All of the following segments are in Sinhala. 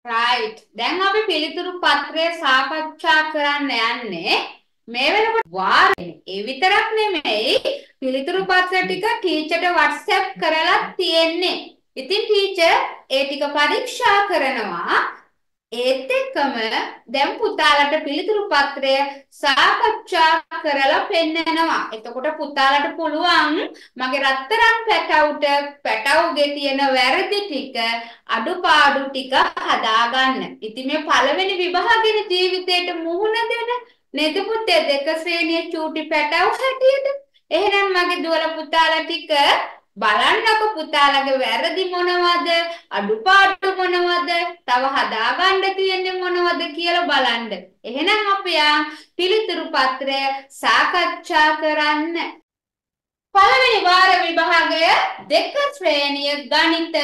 right. දැන් අපි පිළිතුරු පත්‍රය සාකච්ඡා කරන්න යන්නේ මේ වෙනකොට වාරේ. ඒ විතරක් නෙමෙයි පිළිතුරු පත්‍ර ටික ටීචර්ට WhatsApp කරලා තියෙන්නේ. ඉතින් ටීචර් ඒ ටික පරීක්ෂා කරනවා. ඒත් එක්කම දැන් පුතාලට පිළිතුරු පත්‍රය සාකච්ඡා කරලා පෙන්නනවා. එතකොට පුතාලට පුළුවන් මගේ රත්තරන් පැටවුගේ තියෙන වැරදි ටික අඩුපාඩු ටික හදාගන්න. ඉතින් මේ පළවෙනි විභාගෙන ජීවිතේට මුහුණ දෙන නේද පුතේ දෙක ශ්‍රේණියේ චූටි පැටව හැටියට. එහෙනම් මගේ දුවල පුතාලා ටික බලන්නකො පුතාලගේ වැරදි මොනවද අඩුපාඩු මොනවද තව හදාගන්න තියෙන්නේ මොනවද කියලා බලන්න. එහෙනම් අපි පිළිතුරු පත්‍රය සාකච්ඡා කරන්න. පළවෙනි වාර විභාගය දෙක ශ්‍රේණිය ගණිතය.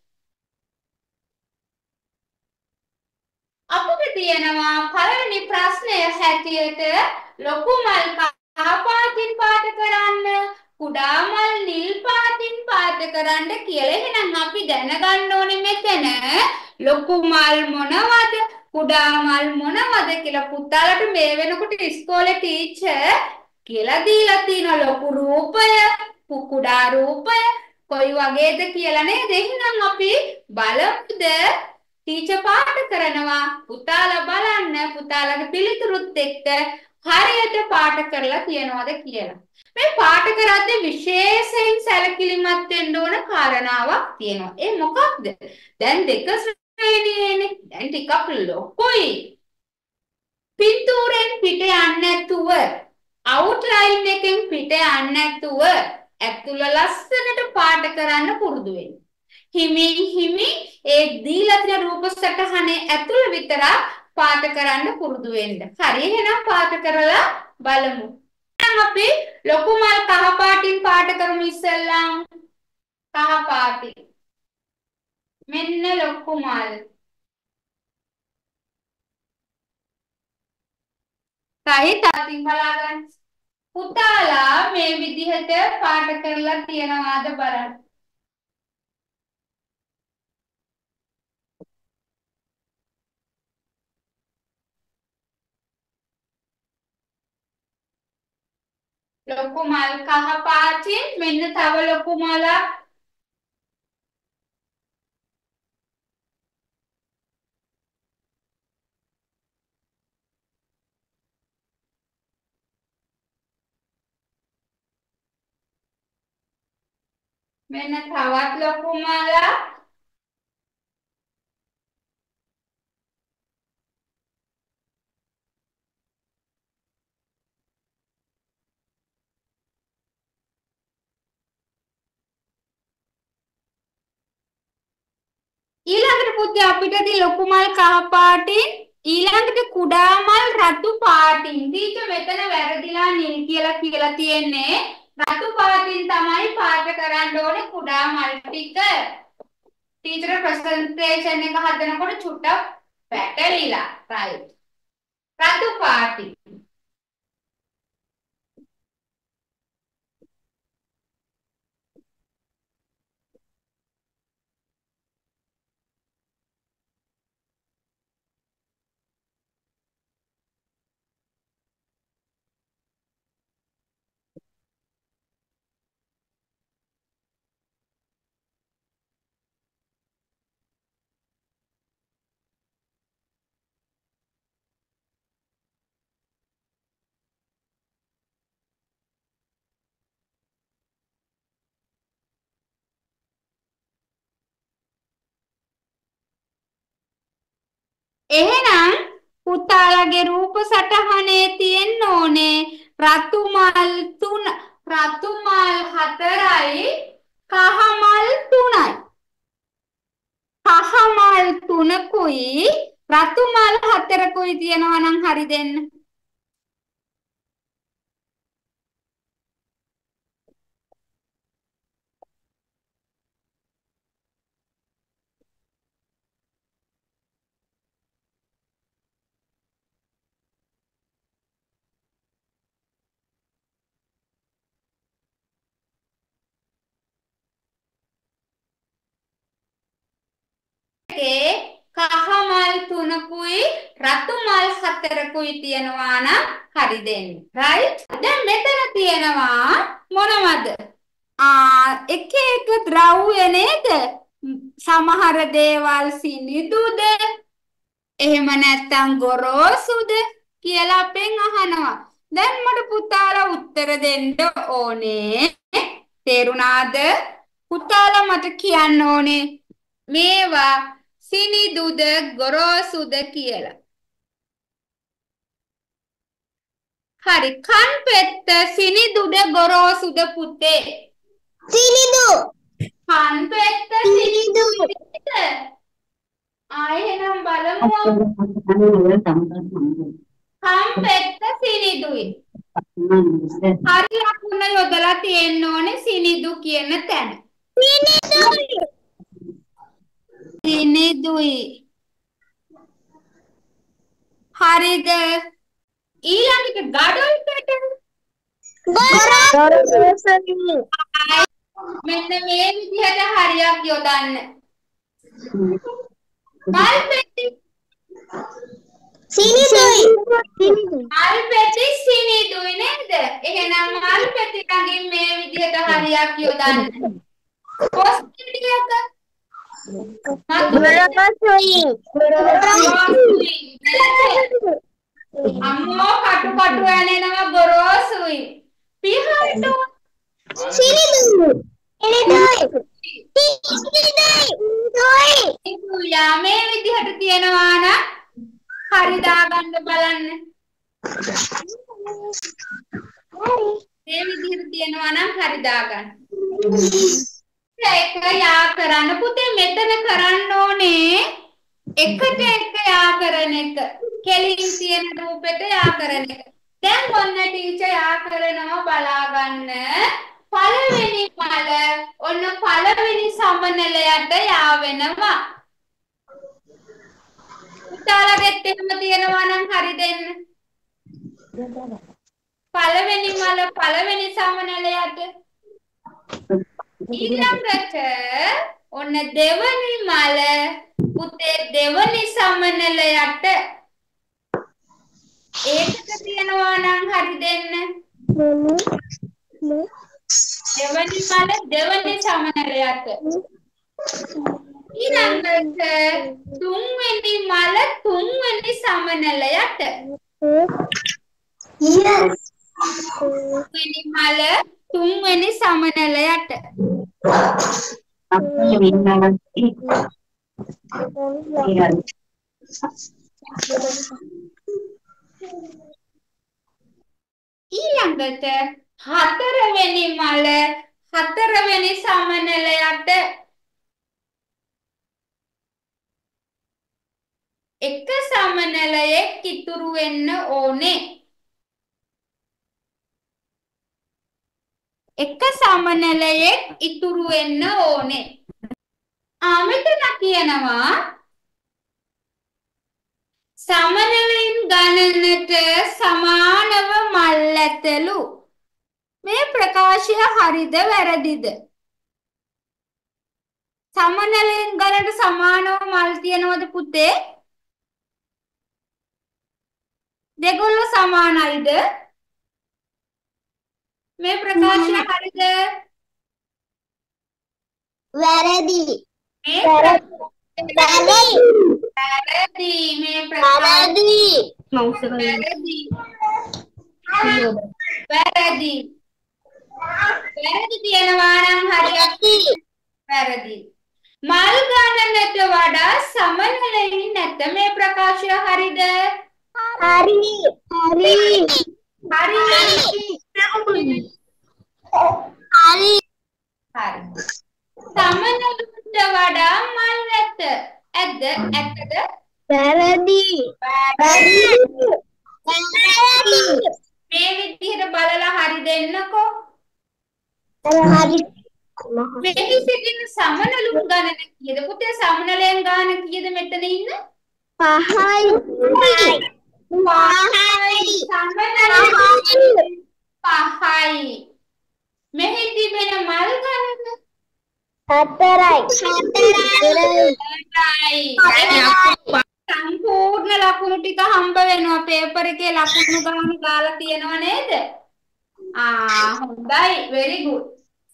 අපිට තියෙනවා පළවෙනි ප්‍රශ්නය හැටියට ලොකු මල් කහ පාටින් පාට කරන්න කුඩා මල් නිල් පාටින් පාට කරන්න කියලා. එහෙනම් අපි දැනගන්න ඕනේ මෙතන ලොකු මල් මොනවද කුඩා මල් මොනවද කියලා. පුතාලට මේ වෙනකොට ඉස්කෝලේ ටීචර් කියලා දීලා තියෙන ලොකු රූපය කුඩා රූපය කොයි වගේද කියලා නේද. එහෙනම් අපි බලමුද ටීචර් පාට කරනවා පුතාලා බලන්න පුතාලගේ පිළිතුරුත් එක්ක හරියට පාට කරලා තියනවද කියලා. මේ පාට කරද්දී විශේෂයෙන් සැලකිලිමත් වෙන්න ඕන කාරණාවක් තියෙනවා. ඒ මොකක්ද? දැන් දෙක ශ්‍රේණියේනේ. දැන් ටිකක් ලොකුයි. පින්තූරෙන් පිට යන්නේ නැතුව අවුට්ලයින් එකෙන් පිට යන්නේ නැතුව ඇතුළ ලස්සනට පාට කරන්න පුරුදු වෙන්න. හිමි ඒ දීලා තියෙන රූප සටහනේ ඇතුළ විතරක් පාට කරන්න පුරුදු වෙන්න. හරි එහෙනම් පාට කරලා බලමු. දැන් අපි ලොකු මල් කහ පාටින් පාට කරමු ඉස්සෙල්ලා. කහ පාටින්. මෙන්න ලොකු මල්. කයි තාතින් බලාගන්න. පුතාලා මේ විදිහට පාට කරලා තියනවාද බලන්න. ලොකු මල් කහ පාටින් මෙන්න තව ලොකු මලක් මෙන්න තවත් ලොකු මලක් ඊළඟට පුතේ අපිටදී ලොකු මල් කහ පාටින් ඊළඟට කුඩා මල් රතු පාටින්. ටීචර් මෙතන වැරදිලා නිල් කියලා තියෙන්නේ. රතු පාටින් තමයි පාට කරන්න ඕනේ කුඩා මල් ටික. ටීචර් ප්‍රසන්ටේෂන් එක හදනකොට චුට්ටක් පැටලිලා. රයිට්. රතු පාටින්. එහෙනම් පුතාලගේ රූප සටහනේ තියෙන්න ඕනේ රතු මල් 3 රතු මල් 4යි කහ මල් 3යි. කහ මල් 3කුයි රතු මල් 4කුයි තියෙනවා නම් හරි දෙන්න. කහ මල් රතු මල් 4කුයි තියනවා නම් හරි දෙන්නේ. right? දැන් මෙතන තියෙනවා මොනවද? එක එක ද්‍රව්‍ය නේද? සමහර දේවල් සිනිඳුද? එහෙම නැත්නම් ගොරෝසුද කියලා අපෙන් අහනවා. දැන් මට පුතාලා උත්තර දෙන්න ඕනේ. තේරුණාද? පුතාලා මට කියන්න ඕනේ මේවා සිනිඳුද ගොරෝසුද කියලා. හරි. කන් පෙත්ත සිනිඳුද ගොරෝසුද පුතේ? සිනිඳු. කන් පෙත්ත සිනිඳුද? එහෙනම් බලමු. කන් පෙත්ත සිනිඳුයි. හරි ලකුණ යොදලා තියෙන්න ඕනේ සිනිඳු කියන තැන. සිනිඳුයි. සිනිඳුයි. හරිද? ඊළඟට ගඩොල් පෙත්ත. ගොරෝසුයි. මෙන්න මේ විදිහට හරියක් යොදන්න. මල් පෙට්ටි සිනිඳුයි. මල් පෙට්ටි සිනිඳුයි නේද? එහෙනම් මල් පෙට්ටි ළඟින් මේ විදිහට හරියක් යොදන්න. කොස් පිටියක ගොරෝසුයි. අම්මෝ කටු කටු ඇනෙනවා ගොරෝසුයි. පිහාටු සිනිඳුයි. සිනිඳුයි. මේ විදිහට තියනවා නම් හරි දාගන්න බලන්න. මේ විදිහට තියනවා නම් හරි දාගන්න. ඒක යා කරන්න පුතේ මෙතන කරන්න ඕනේ එකට එක යා කරන එක. කෙලින් තියෙන රූපෙට යා කරන එක. දැන් ඔන්න ටීචර් යා කරනවා බලා ගන්න. පළවෙනි මල ඔන්න පළවෙනි සමනලයට යා වෙනවා. උතාලගෙත් එහෙම තියෙනවා නම් හරි දෙන්න. පළවෙනි මල පළවෙනි සමනලයට. ඊළඟට ඔන්න දෙවනි මල පුතේ දෙවනි සමනලයට. ඒකට තියෙනවා නම් හරි දෙන්න. දෙවනි මල දෙවනි සමනලයට. ඊළඟට තුන්වෙනි මල තුන්වෙනි සමනලයට. තුන්වෙනි මල තුන්වෙනි සමනලයට. ඊළඟට හතරවෙනි මල හතරවෙනි සමනලයට. එක සමනලයක් ඉතුරු වෙන්න ඕනේ. එක සමනලයක් ඉතුරු වෙන්න ඕනේ. මෙතන කියනවා සමනලයින් ගණනට සමානව මල් ඇතලු. මේ ප්‍රකාශය හරිද වැරදිද? සමනලයින් ගණනට සමානව මල් තියනවද පුතේ? දෙගොල්ලෝ සමානයිද? මේ ප්‍රකාශය හරිද? වැරදි. වැරදි. මේ ප්‍රකාශය වැරදි. වැරදි. වැරදි තියනවා නම් හරියට වැරදි. මල් ගණනට වඩා සමනලයින් නැත. මේ ප්‍රකාශය හරිද? හරි. හරි. හරි. හරි. හරි. සමනලට වඩා මල් නැත. ඇද්ද? ඇත්තද? වැරදි. වැරදි. මේ විදිහට බලලා හරි දෙන්නකෝ. හරි. මෙහි සිටින සමනලුන් ගණන කීයද පුතේ? සමනලයන් ගාන කීයද මෙතන ඉන්න? 5යි. 5යි. සමනලයන් 5යි. මෙහි තිබෙන මල් ගණන 4යි. 4යි. සම්පූර්ණ ලකුණු ටික ටික හම්බ වෙනවා පේපර් එකේ ලකුණු ගාන දාලා තියෙනව නේද? හොඳයි very good.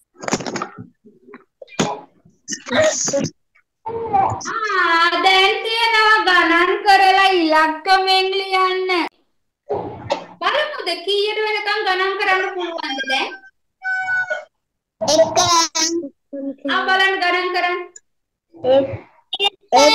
දැන් තියෙනවා ගණන් කරලා ඉලක්කමෙන් ලියන්න. බලමුද කීයට වෙනකම් ගණන් කරන්න පුළුවන්ද දැන්? 1 බලන්න ගණන් කරන්න. 1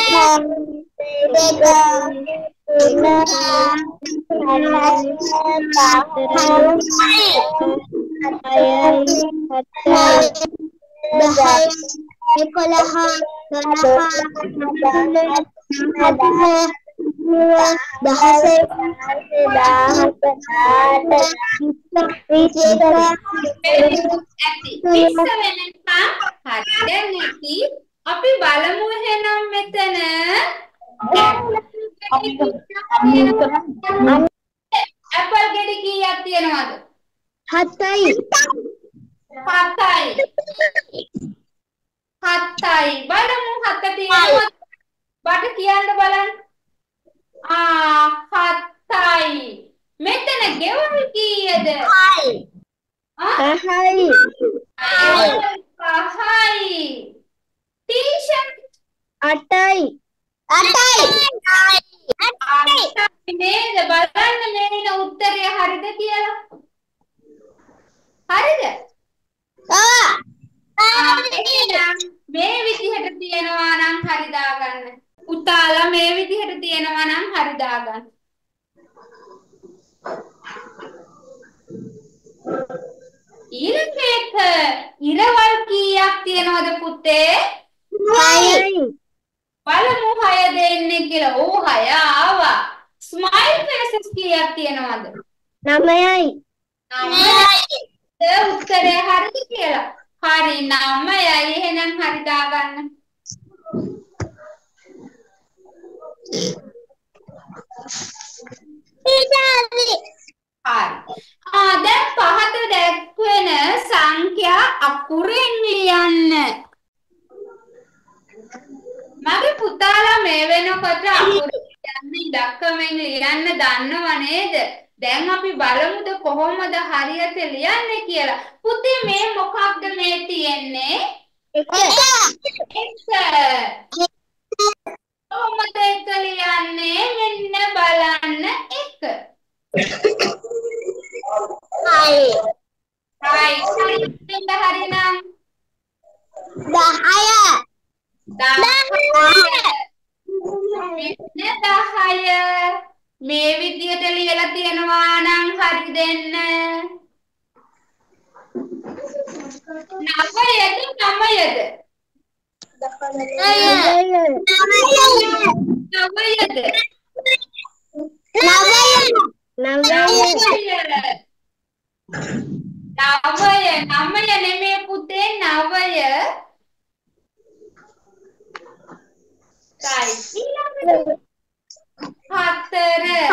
අපි බලමු එහෙනම් මෙතන ඇපල් ගෙඩි කීයක් තියෙනවද? 7යි. 7යි. බලමු 7 තියෙනවද? බට කියන්න බලන්න. 7යි. මෙතන ගෙවල් කීයද? 5යි. 5යි. ටී-ෂර්ට් 8යි. 8යි නේද? බලන්න මේන උත්තරය හරිද කියලා. හරිද? මේ විදිහට තියනවා නම් හරි දාගන්න. උතාලා මේ විදිහට තියනවා නම් හරි දාගන්න. ඊළඟ එක ඉරවල් කීයක් තියනවද පුතේ? 6යි. බලමු 6 දෙන්නේ කියලා. 6 ආවා. ස්මයිල් ෆේසස් කීයක් තියනවද? 9යි. 9යි. උත්තරය හරිද කියලා? හරි 9යි. එහෙනම් හරි දාගන්න. හරි. දැන් පහත දැක්වෙන සංඛ්‍යා අකුරෙන් ලියන්න. මගේ පුතාලා මේ වෙනකොට අකුරු ලියන්න ඉලක්කමෙන් ලියන්න දන්නව නේද? දැන් අපි බලමුද කොහොමද හරියට ලියන්නේ කියලා. පුතේ මේ මොකක්ද මේ තියෙන්නේ? 1. කොහොමද 1 ලියන්නේ? මෙන්න බලන්න 1. හරි. හරිනම් 10. මේ විදියට ලියලා තියනවා නම් හරි දෙන්න. 9 නෙමෙයි පුතේ 9. ඊළඟට 4.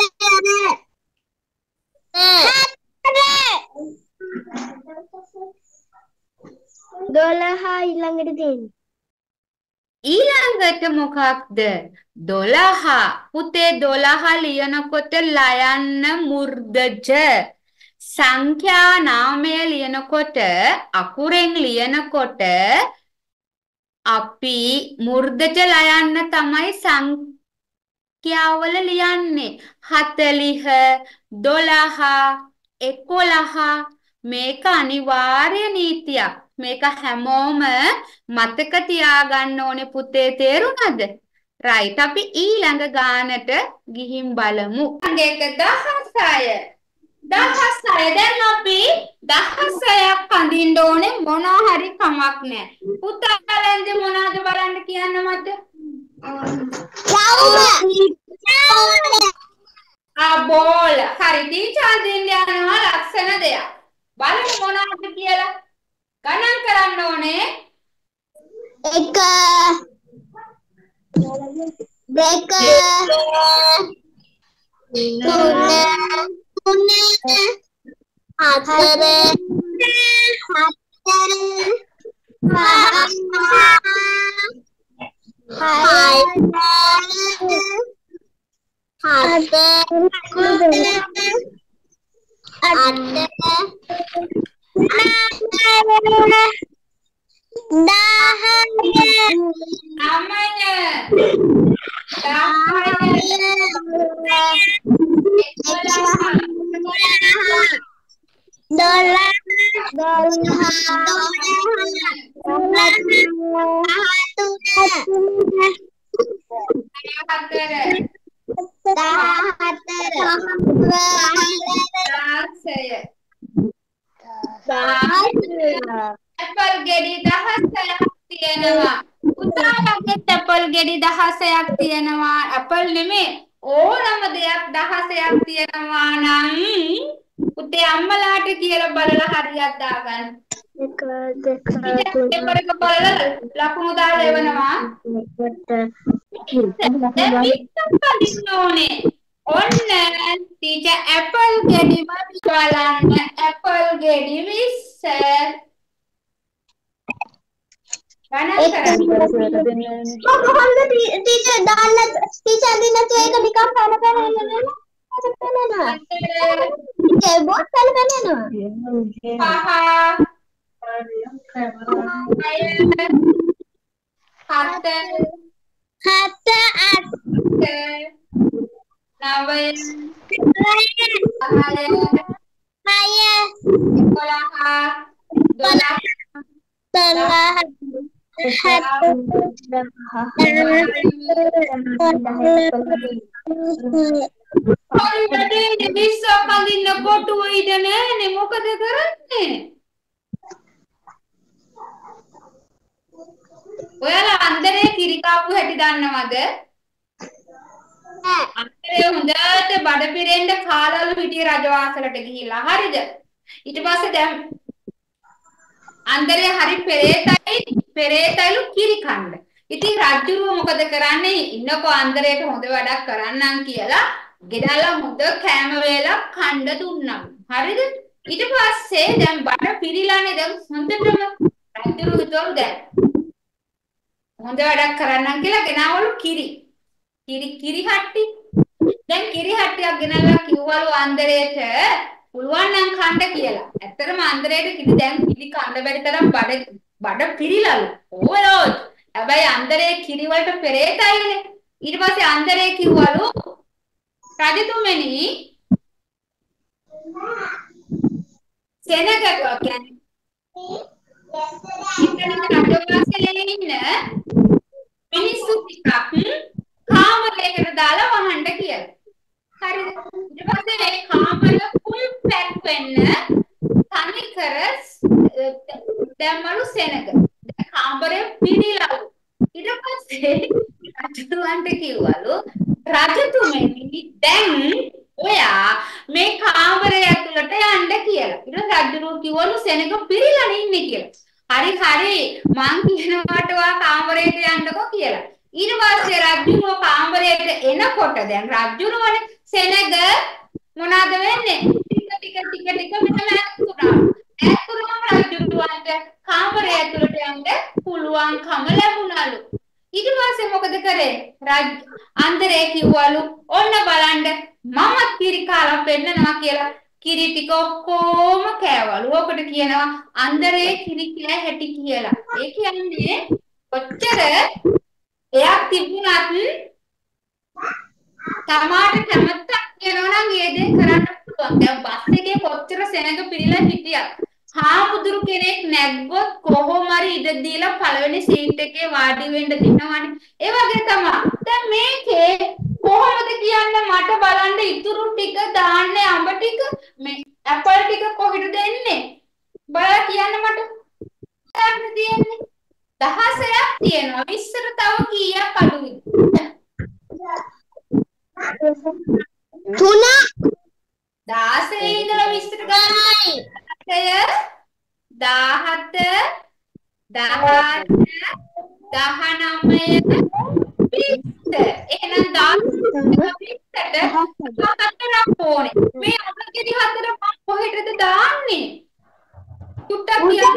12 ඊළඟට තියෙන්නේ. ඊළඟට මොකක්ද? 12. පුතේ 12 ලියනකොට ලයන්න මුර්ධජ. සංඛ්‍යා නාමය ලියනකොට අකුරෙන් ලියනකොට අපි මුර්ධජ ලයන්න තමයි සංඛ්‍යාවල ලියන්නේ. 40 12 11 මේක අනිවාර්ය නීතියක්. මේක හැමෝම මතක තියාගන්න ඕනේ පුතේ. තේරුණාද? right. අපි ඊළඟ ගානට ගිහින් බලමු. ඒක 16. දැන් අපි 16ක් අඳින්න ඕනේ. මොනවා හරි කමක් නැහැ. පුතාලන්ද මොනවද බලන්න කියන්න මට? බෝල්. හරි. ටීචර් දෙන්න යනවා ලක්ෂණ දෙයක්. බලන්න මොනවද කියලා. ගණන් කරන්න ඕනේ. 1 2 3 4 ඇපල් ගෙඩි 16ක් තියෙනවා. පුතාලගේ ඇපල් ගෙඩි 16ක් තියෙනවා. ඇපල් නෙමෙයි ඕනම දෙයක් 16ක් තියෙනවා නම් පුතේ අම්මලාට කියලා බලලා හරියක් දාගන්න. පේපර් එක බලලා ලකුණු දාලා එවනවා. ඔන්න ටීචර් ඇපල් ගෙඩිම බලන්න. ඇපල් ගෙඩි 20 කොහොමද ටීචර් දාන්න ටීචර් දින තු ඒක නිකන් පැන පැන එනවා. ටීචර් බොත් පැන පැන එනවා. මොකද කරන්නේ? ඔයාලා අන්දරේ කිරි කාපු හැටි දන්නවද? අන්දරේ හොඳට බඩ පිරෙන්න කාලවලු හිටිය රජවාසලට ගිහිල්ලා. හරිද? ඊට පස්සේ දැන් අන්දරේ හරි පෙරේතයිලු කිරි කන්න. ඉතින් රජුරුව මොකද කරන්නේ? ඉන්නකෝ අන්දරේට හොඳ වැඩක් කරන්නම් කියලා ගෙඩලා හොඳ කෑම වේලක් කන්න දුන්නා. හරිද? ඊට පස්සේ දැන් බඩ පිරීලානේ දැන් හොඳටම රජුරුව හිතුවලු දැන් හොඳ වැඩක් කරන්නම් කියලා ගෙනාවලු කිරි හට්ටි. දැන් කිරි හට්ටියක් ගෙනල්ලා කිව්වලු අන්දරේට පුළුවන් නම් කන්න කියලා. ඇත්තටම අන්දරේට කිරි දැන් කිරි කන්න බැරි තරම් බඩ පිරිලාලු. ඕවරෝජ්. හැබැයි අන්දරේ කිරි වලට පෙරේතයිනේ. ඊට පස්සේ අන්දරේ කිව්වලු රජතුමනි සෙනග කියන්නේ රජවාසලේ ඉන්න මිනිස්සු ටිකක් කාමරයකට දාලා වහන්න කියලා. හරිද? ඊට පස්සේ මේ කාමරය ෆුල් පැක් වෙන්න තනි කර දැම්මලු සෙනග. දැන් කාමරය පිරීලාලු. ඊට පස්සේ රජතුමන්ට කිව්වලු රජතුමනි දැන් ඔයා මේ කාමරය ඇතුළට යන්න කියලා. ඊට රජුරුව කිව්වලු සෙනග පිරීලානේ ඉන්නේ කියලා. හරි මං කියනවාට ඔයා කාමරයට යන්නකෝ කියලා. ඊට පස්සේ රජුරුව කාමරයට එනකොට දැන් රජුරුවනේ සෙනග මොනවාද වෙන්නේ? ටික මෙතන ඈතුණාම රජුරුවන්ට කාමරය ඇතුළට යන්න පුළුවන්කම ලැබුණලු. ඊට පස්සේ මොකද කරේ? අන්දරේ කිව්වලු ඔන්න බලන්න මමත් කිරි කාලා පෙන්නනවා කියලා. කිරි ටික ඔක්කොම කෑවලු. ඔකට කියනවා අන්දරේ කිරි කෑ හැටි කියලා. ඒ කියන්නේ කොච්චර එයක් තිබුණත් තමාට කැමැත්තක් කියනවා නම් ඒ දේ කරන්න පුළුවන්. දැන් බස් එකේ කොච්චර සෙනඟ පිරීලා හිටියත් හාමුදුරු කෙනෙක් නැග්ගොත් කොහොම හරි ඉඩ දීලා පළවෙනි සීට් එකේ වාඩි වෙන්න දෙනවනේ. ඒ වගේ තමයි. දැන් මේකේ කොහොමද කියන්නේ මට බලන්න ඉතුරු ටික දාන්නේ අඹ ටික මේ ඇපල් ටික කොහෙද දෙන්නේ? බලලා කියන්න මට. ගන්න දෙන්නේ 16ක් තියෙනවා. 20ට තව කීයක් අඩුයිද? 3 16 ඉඳලා 20ට ගන්නයි. 17 18 19 20 එහෙනම් 20ට 4ක් ඕනේ. මේ අමගෙඩි 4 මම කොහෙටද දාන්නේ? චුට්ටක් කියන්න.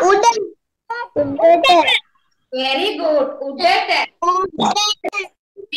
උඩට. Very good. උඩට.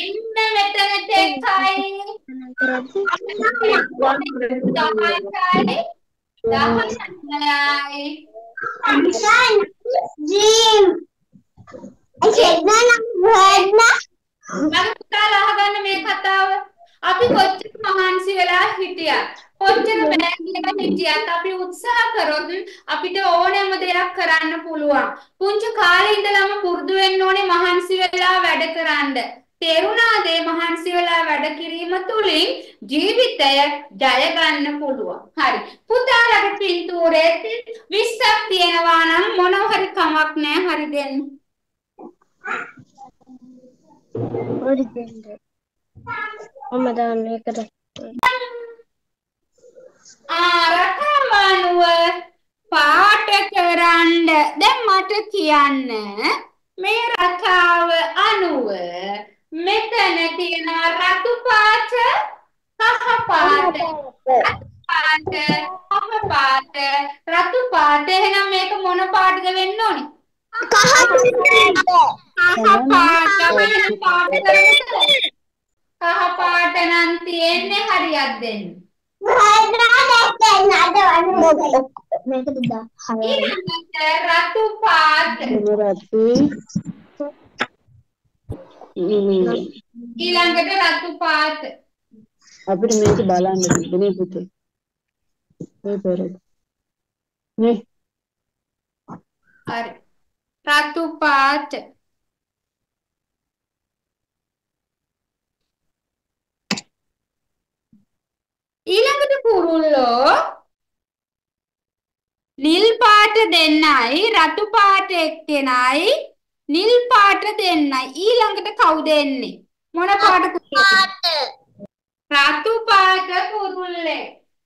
පුතාලා අහගන්න මේ කතාව. අපි කොච්චර මහන්සි වෙලා හිටියත් කොච්චර බෑග් එක හිටියත් අපි උත්සාහ කරොත් අපිට ඕනෑම දෙයක් කරන්න පුළුවන්. පුංචි කාලේ ඉඳලම පුරුදු වෙන්න ඕනේ මහන්සි වෙලා වැඩ කරන්න. තේරුණාද මහන්සි වෙලා වැඩ කිරීම තුලින් ජීවිතය ජය ගන්න පුළුවන්. හරි. පුතාලගේ පින්තූරේ 20ක් තියෙනවා නම් මොනව හරි කමක් නැහැ. හරි දෙන්න. හරි දෙන්න. මම දාන්න එකට. රටාවනුව පාට කරන්න. දැන් මට කියන්න මේ රටාව අනුව මෙතන තියෙන රතු පාට, කහ පාට, පාට, කහ පාට, රතු පාට. එහෙනම් මේක මොන පාටද වෙන්න ඕනේ? කහ පාට. වෙන පාට කරමුද? කහ පාට නම් තියෙන්නේ. හරියක් දෙන්න. රතු පාට. ඊළඟට රතු පාට. අපිට මේක බලන්න තිබුණේ පුතේ. මේ පෙරේ. නේ. හරි. රතු පාට. ඊළඟට කුරුල්ලෝ නිල් පාට දෙන්නයි රතු පාට එක්කෙනයි නිල් පාට දෙන්නයි. ඊළඟට කවුද එන්නේ? මොන පාට කුරුල්ලද? රතු පාට කුරුල්ලේ.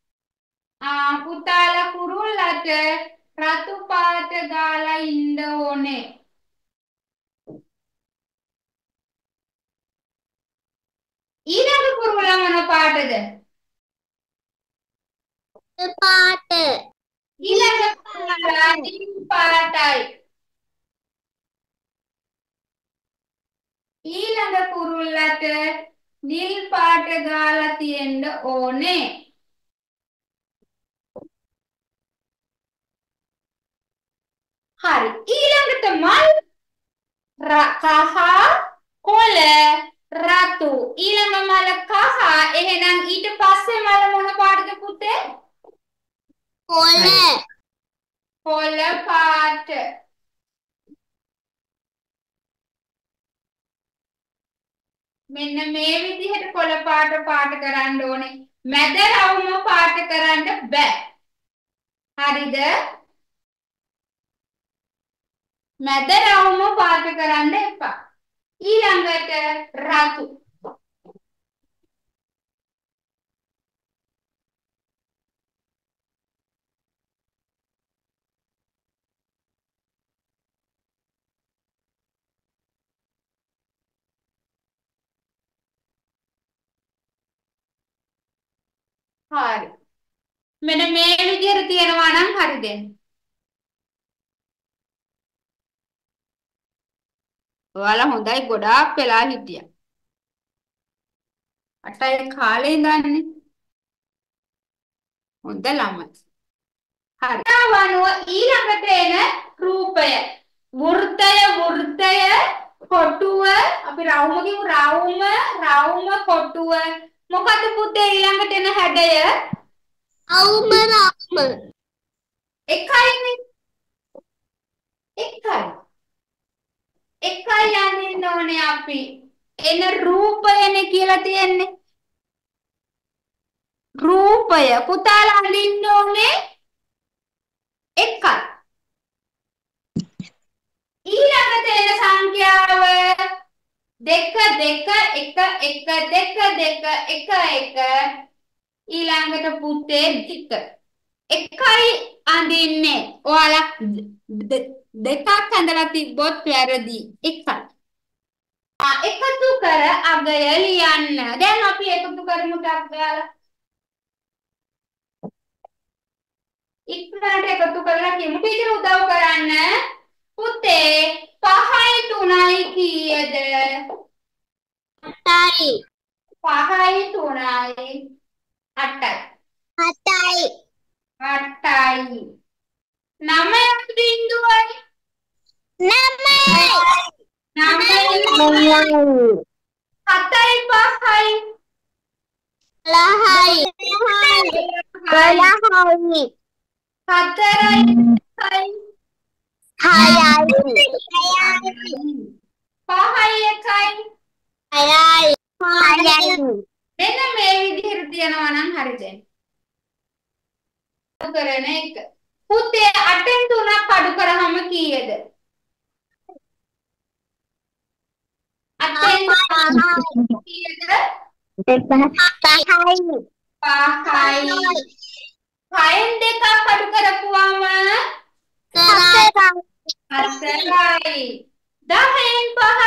පුතාලා කුරුල්ලට රතු පාට ගාලා ඉන්න ඕනේ. ඊළඟ කුරුල්ලා මොන පාටද? පාට. ඊළඟ කුරුල්ලා නිල් පාටයි. ඊළඟ කුරුල්ලට නිල් පාට ගාලා තියෙන්න ඕනේ. හරි. ඊළඟට මල් කහ කොළ රතු. ඊළඟ මල කහ. එහෙනම් ඊට පස්සේ මල මොන පාටද පුතේ? කොළ. කොළ පාට. මෙන්න මේ විදිහට කොළ පාට කරන්න ඕනේ. මැද රවුම පාට කරන්න බෑ. හරිද? මැද රවුම පාට කරන්න එපා. ඊළඟට රතු. හරි. මෙන්න මේ විදිහට තියෙනවා නම් හරි දෙන්න. ඔයාලා හොඳයි ගොඩාක් වෙලා හිටියා. 8 කාලේ ඉඳන්නේ. හොඳ ළමයි. හරි. වනුව ඊළඟට එන රූපය. වෘත්තය කොටුව. අපි රවුම කියමු. රවුම කොටුව. මොකද පුතේ ඊළඟට එන හැඩය? අවුම රවුම. එකයිනේ. එකයි යන්න ඕනේ අපි. එන රූපයනේ කියලා තියෙන්නේ. රූපය පුතාලා අඳින්න ඕනේ එකයි. ඊළඟට එන සංඛ්‍යාව 2 2 1 1 2 2 1 1. ඊළඟට පුතේ 2. එකයි අඳින්නේ. ඔයාලා දෙකක් ඇඳලා තිබ්බොත් වැරදි. එකයි. එකතු කර අගය ලියන්න. දැන් අපි එකතු කරමු ටක් ගාලා. ඉක්මනට එකතු කරලා කියමු. ටීචර් උදව් කරන්න. පුතේ 5යි 3යි කීයද? 8යි. 5යි 3යි 8යි. 7යි. 8යි. 9යි බිංදුවයි. 9යි. 9යි 7යි 5යි. 11යි. 12යි. 4යි 6යි. 6යි. 5යි 1යි. 6යි. 6යි. මෙන්න මේ විදිහට තියනවා නම් හරිද? කරන එක. පුතේ 8න් 3ක් අඩු කරාම කීයද? 8න් 3ක් කීයද? 5යි. 5යි. 6න් 2ක් අඩු කරපුවාම 4යි. 10න් 5ක්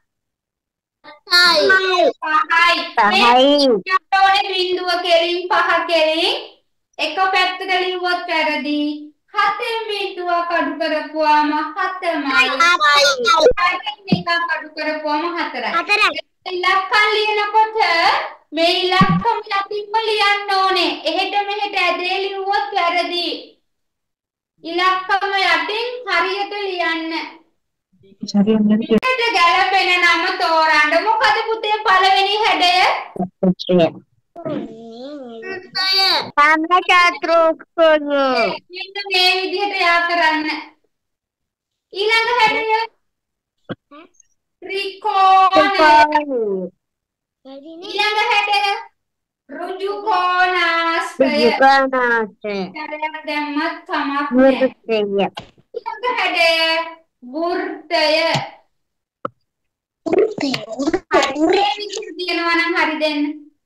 5යි. මේ බිංදුව කෙලින් 5 කෙලින් එක පැත්තකට ලිව්වොත් වැරදි. 7න් බිංදුවක් අඩු කරපුවාම 7යි. 8න් එකක් අඩු කරපුවාම 4යි. ඉලක්කම් ලියනකොට මේ ඉලක්කම් යටින්ම ලියන්න ඕනේ. එහෙට මෙහෙට ඇදේ ලිව්වොත් වැරදි. ඉලක්කම යටින් හරියට ලියන්න. මේකට ගැලපෙන නම තෝරන්න. මොකද පුතේ පළවෙනි හැඩය? මෙන්න මේ විදිහට යා කරන්න. ඊළඟ හැඩය ත්‍රිකෝණය. ඊළඟ හැඩය ඍජු කෝණාශ්‍රය. හැඩයක් දැම්මත් කමක් නැහැ. ඊළඟ හැඩය වෘත්තය. මේ විදිහට තියනවා නම් හරි දෙන්න.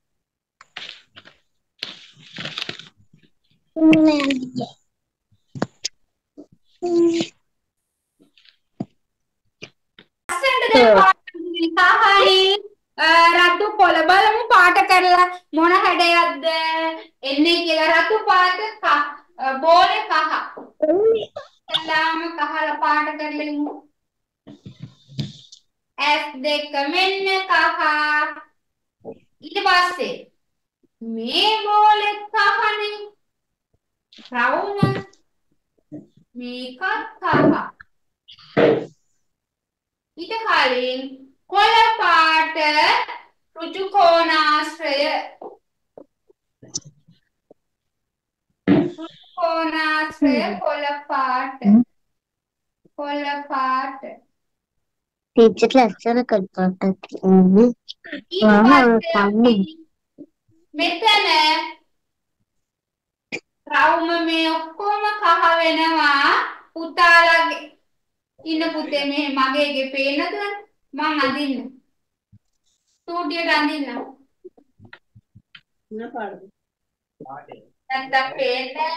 රතු කොළ බලමු පාට කරලා මොන හැඩයක්ද එන්නේ කියලා. රතු පාට බෝලේ කහ. එල්ලාම කහල පාට කරලෙමු. S2 මෙන්න කහ. ඊට පස්සේ මේ බෝලේ කහනේ. රවුම මේකත් කහ. ඊට කලින් කොළ පාට ඍජු කෝණාශ්‍රය. කෝණාශ්‍රය කොළ පාට. කොළ පාට. ටීචර් ලස්සන කල්පනාවක් මෙතන රවුම මේ ඔක්කොම කහ වෙනවා. පුතාලගේ ඉන්න පුතේ මේ මගේගේ පේනද? මං අඳින්න. ස්ටුඩියෝට අඳින්න. නැත්තම් පේන්නේ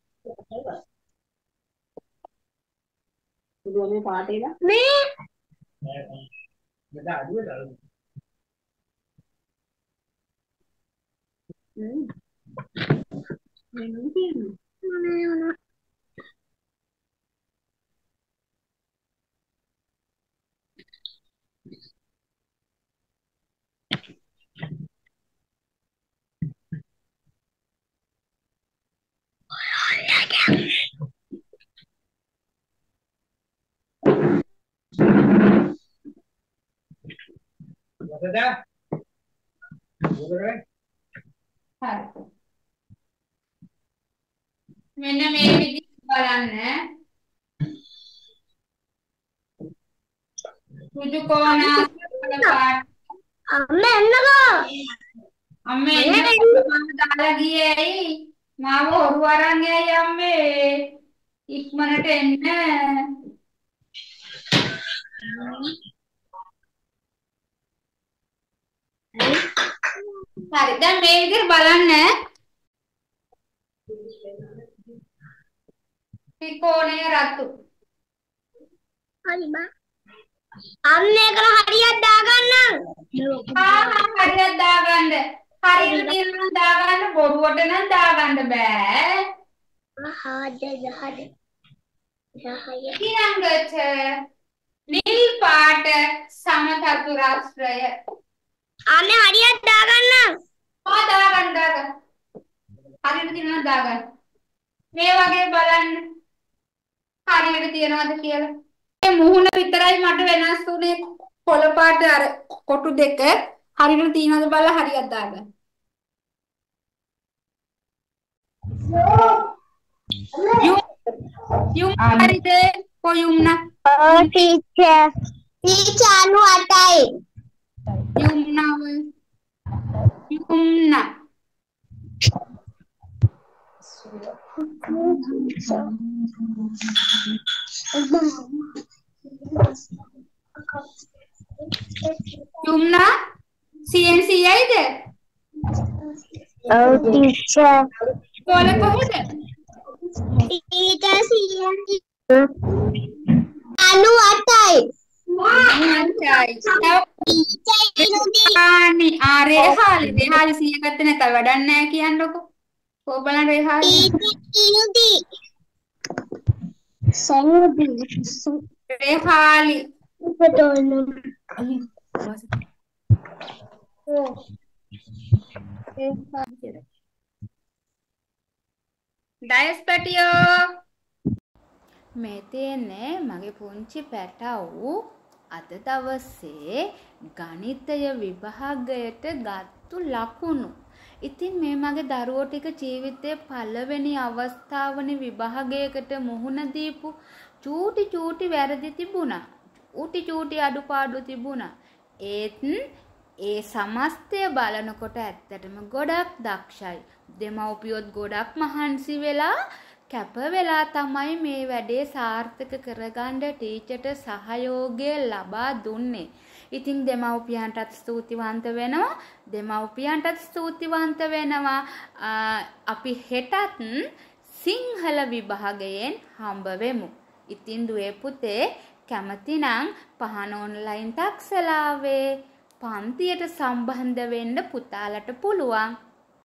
මෙන්න මේ විදිහට බලන්න. ඍජු කෝණාශ්‍රය පාට. අම්මේ එන්න මම දාලා ගියේ ඇයි? මාව හොරු අරන් යයි අම්මේ. ඉක්මනට එන්න. හරි දැන් මේ විදිහට බලන්න. ත්‍රිකෝණය රතු. හරි බා. අන්න ඒකල හරියට දාගන්න. හරියට දාගන්න. හරියට දිනන දාගන්න බොරුවට නම් දාගන්න බෑ. ඊළඟට නිල් පාට සමචතුරාශ්‍රය. අනේ හරියට දාගන්න. දාගන්න. හරියට තියෙනවද දාගන්න. මේ වගේ බලන්න. හරියට තියනවද කියලා. මේ මුහුණ විතරයි මට වෙනස් වුනේ කොළ පාට අර කොටු දෙක හරියට තියනවද බලලා හරියට දාගන්න. Yung hariද කොයුම්නා ටීචර් 98යි. Yumna. Yumna CNC අයිද? ඔව් ටීචර්. කොල කොහෙද? Teacher CNC 98යි. රේහාලි සිය ගත්තේ නැත වැඩක් නැහැ කියන්නකෝ. කො බලන්න රේහාලි. රේහාලි. ඩයස් පැටියෝ මේ තියෙන්නේ මගේ පුංචි පැටව් අද දවසේ ගණිතය විභාගයට ගත්තු ලකුණු. ඉතින් මේ මගේ දරුවෝ ටික ජීවිතේ පළවෙනි අවස්ථාවනේ විභාගයකට මුහුණ දීපු චූටි වැරදි තිබුණා. චූටි අඩුපාඩු තිබුණා. ඒත් ඒ සමස්තය බලනකොට ඇත්තටම ගොඩක් දක්ෂයි. දෙමව්පියොත් ගොඩක් මහන්සි වෙලා කැප වෙලා තමයි මේ වැඩේ සාර්ථක කරගන්න ටීචර්ට සහයෝගය ලබා දුන්නේ. ඉතින් දෙමව්පියන්ටත් ස්තුතිවන්ත වෙනවා. අපි හෙටත් සිංහල විභාගයෙන් හම්බ වෙමු. ඉතින් දුවේ පුතේ කැමතිනම් පහන ඔන්ලයින් තාක්ෂලාවේ පන්තියට සම්බන්ධ වෙන්න පුතාලට පුළුවන්.